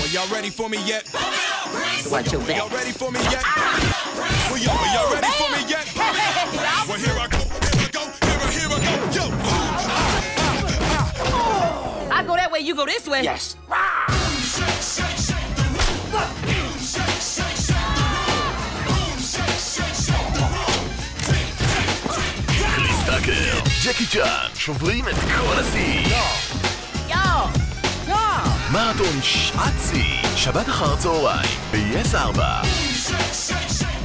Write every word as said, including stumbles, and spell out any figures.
Are y'all ready for me yet? Watch your back. Y'all ready for me yet? Well, y'all, are y'all ready for me yet? Well, here I go, here I go, here I, here I go, yo! I go that way, you go this way. Yes. קריס טאקר, ג'קי צ'אן, שוברים את כל השיא. יו! יו! מרתון שעת שיא, שבת אחר צהריים, ב-יס ארבע.